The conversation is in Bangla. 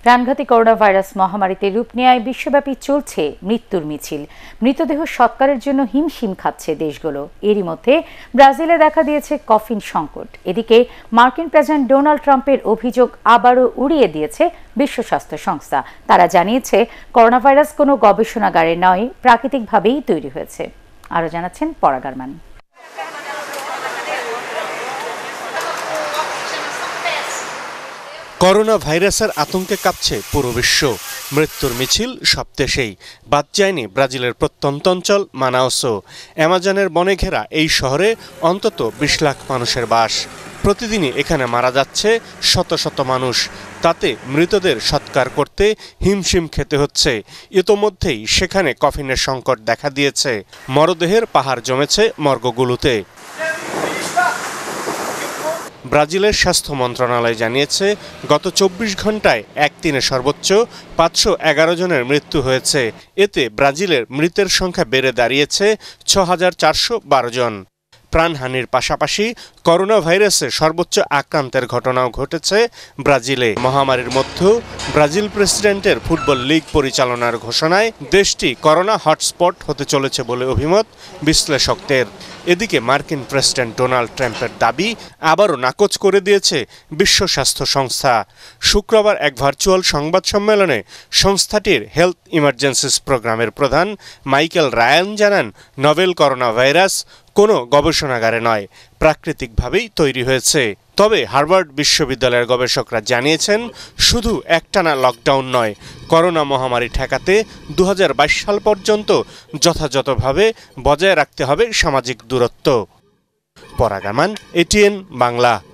প্রাণঘাতী করোনা ভাইরাস মহামারীতে রূপ নেয় বিশ্বব্যাপী চলছে মৃত্যুর মিছিল। মৃতদেহ সৎকারের জন্য হিমশিম খাচ্ছে দেশগুলো। এরই মধ্যে ব্রাজিলে দেখা দিয়েছে কফিন সংকট। এদিকে মার্কিন প্রেসিডেন্ট ডোনাল্ড ট্রাম্পের অভিযোগ আবারও উড়িয়ে দিয়েছে বিশ্ব স্বাস্থ্য সংস্থা। তারা জানিয়েছে করোনা ভাইরাস কোনো গবেষণাগারে নয়, প্রাকৃতিকভাবেই তৈরি হয়েছে। আরও জানাচ্ছেন পরাগারমান। করোনা ভাইরাসের আতঙ্কে কাঁপছে পুরো বিশ্ব। মৃত্যুর মিছিল সব দেশেই, বাদ যায়নি ব্রাজিলের প্রত্যন্ত অঞ্চল মানাউসও। অ্যামাজনের বনে ঘেরা এই শহরে অন্তত 20 লাখ মানুষের বাস। প্রতিদিনই এখানে মারা যাচ্ছে শত শত মানুষ। তাতে মৃতদের সৎকার করতে হিমশিম খেতে হচ্ছে। ইতোমধ্যেই সেখানে কফিনের সংকট দেখা দিয়েছে। মরদেহের পাহাড় জমেছে মর্গগুলোতে। ব্রাজিলের স্বাস্থ্য মন্ত্রণালয় জানিয়েছে গত 24 ঘন্টায় একদিনে সর্বোচ্চ 511 জনের মৃত্যু হয়েছে। এতে ব্রাজিলের মৃতের সংখ্যা বেড়ে দাঁড়িয়েছে 6412 জন। প্রাণহানির পাশাপাশি করোনা ভাইরাসে সর্বোচ্চ আক্রান্তের ঘটনাও ঘটেছে ব্রাজিলে। মহামারীর মধ্যেও ব্রাজিল প্রেসিডেন্টের ফুটবল লিগ পরিচালনার ঘোষণায় দেশটি করোনা হটস্পট হতে চলেছে বলে অভিমত বিশ্লেষকদের। এদিকে মার্কিন প্রেসিডেন্ট ডোনাল্ড ট্রাম্পের দাবি আবারও নাকচ করে দিয়েছে বিশ্ব স্বাস্থ্য সংস্থা। শুক্রবার এক ভার্চুয়াল সংবাদ সম্মেলনে সংস্থাটির হেলথ ইমার্জেন্সিস প্রোগ্রামের প্রধান মাইকেল রায়ান জানান, নভেল করোনা ভাইরাস কোনো গবেষণাগারে নয়, প্রাকৃতিকভাবেই তৈরি হয়েছে। তবে হার্ভার্ড বিশ্ববিদ্যালয়ের গবেষকরা জানিয়েছেন, শুধু একটানা লকডাউন নয়, করোনা মহামারী ঠেকাতে 2022 সাল পর্যন্ত যথাযথভাবে বজায় রাখতে হবে সামাজিক দূরত্ব। পরাগারমান, এটিএন বাংলা।